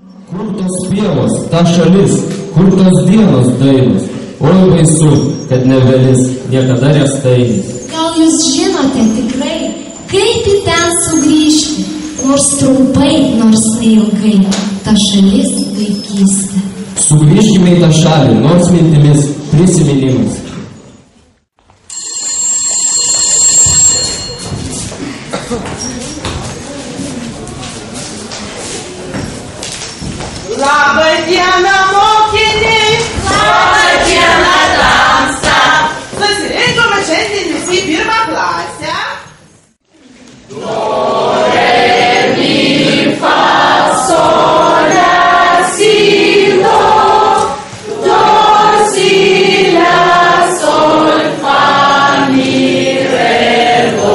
Kur tos pievos, ta šalis, kur tos dienos dainos, oi baisu, kad nebelis niekada restainis. Gal jūs žinote tikrai, kaip į ten sugrįžti, nors trumpai, nors neilgai, ta šalis vaikystė. Sugrįžkime į tą šalį, nors mintimis, prisiminimus. Labą dieną, mokiniai! Labą dieną, tamsta! Susirinkome šiandien visi į pirmą klasę. Do, re, mi, fa, sol, la, si, do. Do, si, la, sol, fa, mi, re, do.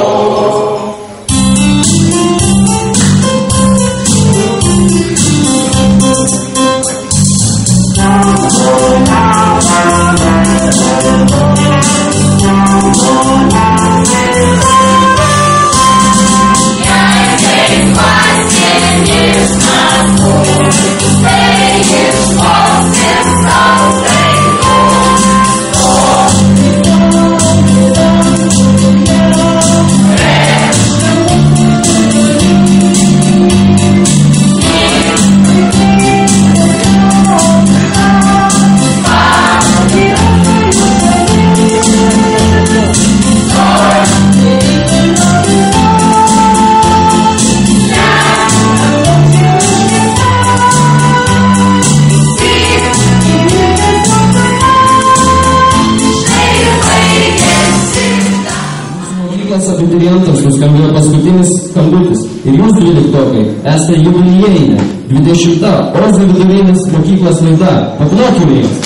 Abiturientams nuskambėjo paskutinis skambutis ir jūs, 12-tokai, esate jubiliejinė 20. Ozo vidurinės mokyklos laida. Paplokime jums.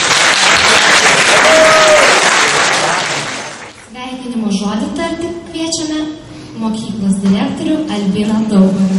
Sveikinimo žodį tarti kviečiame mokyklos direktorių Albiną Daubarą.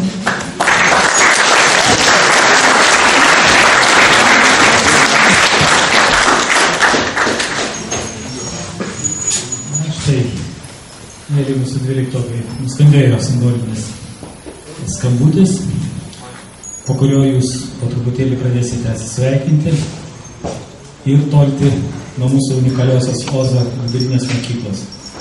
Mėly mūsų 12-tokai, nuskambėjo simbolinis skambutis, po kurio jūs po truputėlį pradėsite atsisveikinti ir tolti nuo mūsų unikaliosios Ozo vidurinės mokyklos.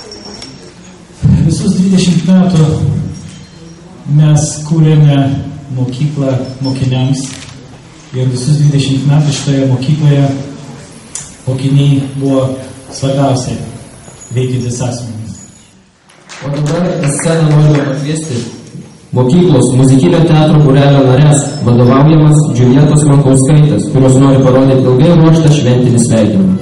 Visus 20 metų mes kūrėme mokyklą mokiniams ir visus 20 metų šitoje mokykloje mokiniai buvo svarbiausiai veikiantis asmenys. O dabar į sceną norime pakviesti mokyklos muzikinio teatro būrelio narės, vadovaujamas Džiulietos Mankauskaitės, kurios nori parodyti ilgai ruoštą šventinį sveikinimą.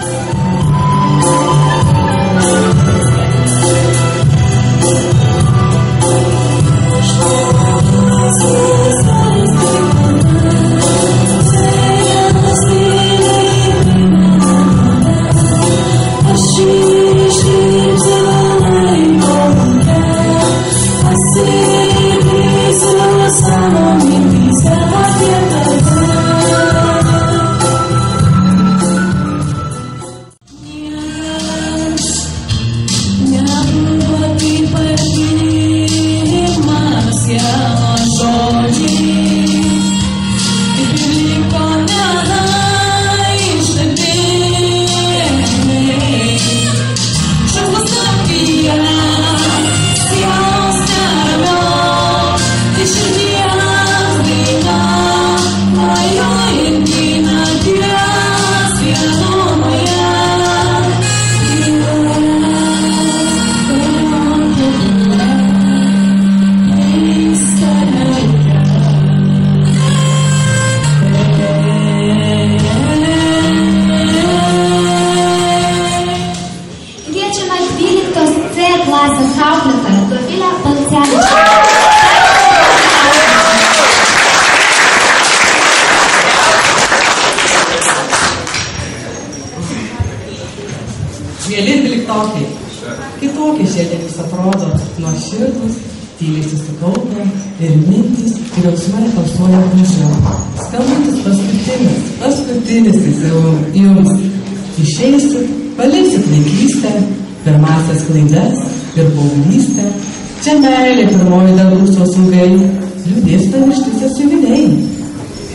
Mėly 12-tokai, kitokie šiandien jūs atrodo nuoširdūs, tyliai susikaupę ir mintys ir jausmai tausoja gražiau. Skambutis paskutinis jums. Išeisit, paliksit vaikystę, pirmasias klaidas ir paauglystę. Čia meilė pirmoji dangus saugai, liūdės pamiršti sąsiuviniai.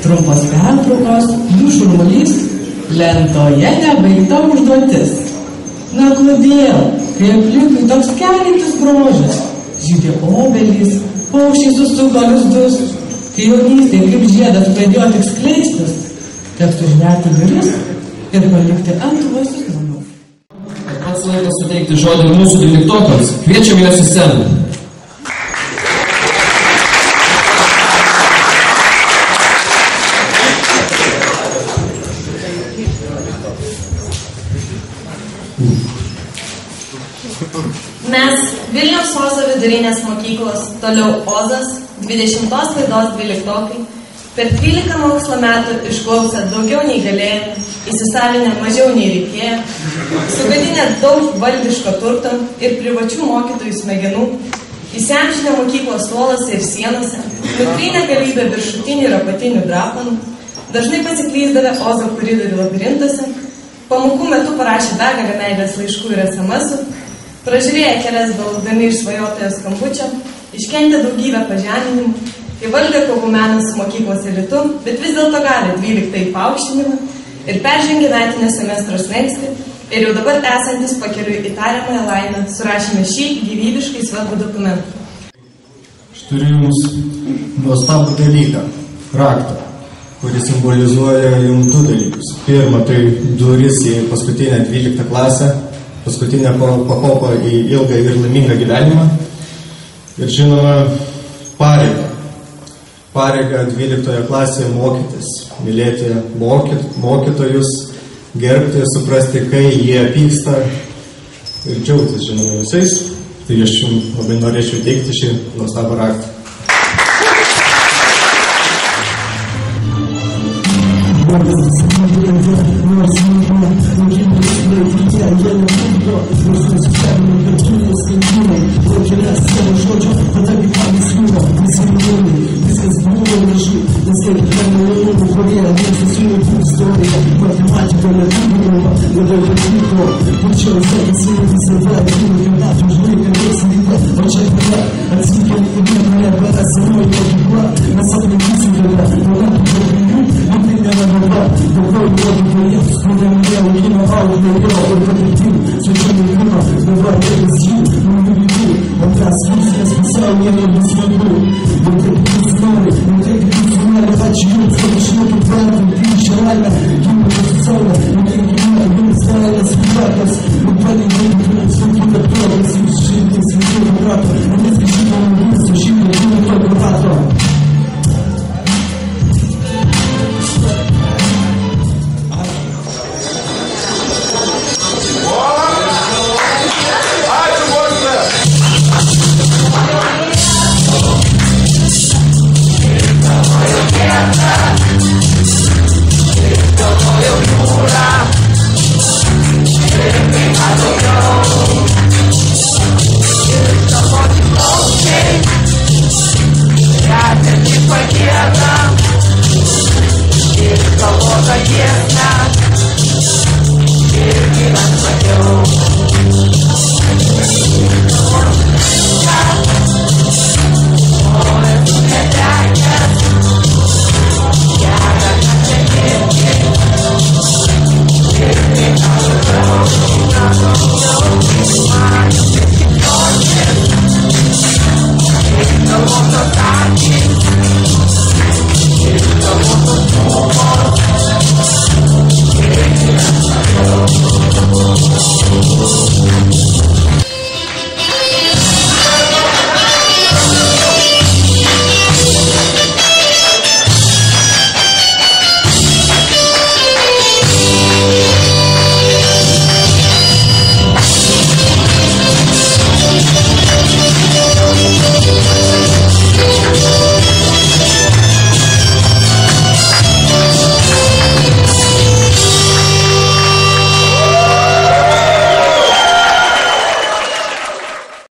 Trumpos pertraukos, jų šurmulys, lentoje nebaigta užduotis. Na kodėl, kai aplinkui toks keliantis grožis, žydė obelys, paukščiai susuko lizdus, kai jaunystėje kaip žiedas pradėjo tik skleistis, teks užnerti duris ir palikti antruosius namus. Pats laikas suteikti žodį mūsų 12-okams. Kviečiam juos į sceną. Mes Vilniaus Ozo vidurinės mokyklos, toliau Ozas, 20 klaidos 12-okai, per 13 mokslo metų išklausę daugiau nei galėjome, įsisavinę mažiau nei reikėjo, sugadinę daug valdiško turto ir privačių mokytojų smegenų, įsiamžinę mokyklos suolose ir sienose, nutrynę galybę viršutinių ir apatinių drapanų, dažnai pasiklysdavę Ozo koridorių labirintuose, pamokų metu parašė begalę meilės laiškų ir SMS-ų, pražiūrėję kelias belaukdami iš svajotojo skambučio, iškentė daugybę pažeminimų, įvaldė kovų meną su mokyklos elitu, bet vis dėlto gali 12 paaukštinimą ir peržengė metinę semestro slenkstį ir jau dabar esantis pakeliui į tariamąją laimę surašėme šį gyvybiškai svarbų dokumentą. Aš turiu jums nuostabų dalyką, raktą, kuris simbolizuoja jums du dalykus. Pirma, tai duris į paskutinę 12 klasę, paskutinę pakopą į ilgą ir laimingą gyvenimą. Ir žinoma, pareigą 12 klasėje mokytis, mylėti mokytojus, gerbti, suprasti, kai jie pyksta ir džiaugtis, žinoma, visais. Tai aš jums labai norėčiau teikti šį nuostabų raktą. Thank you.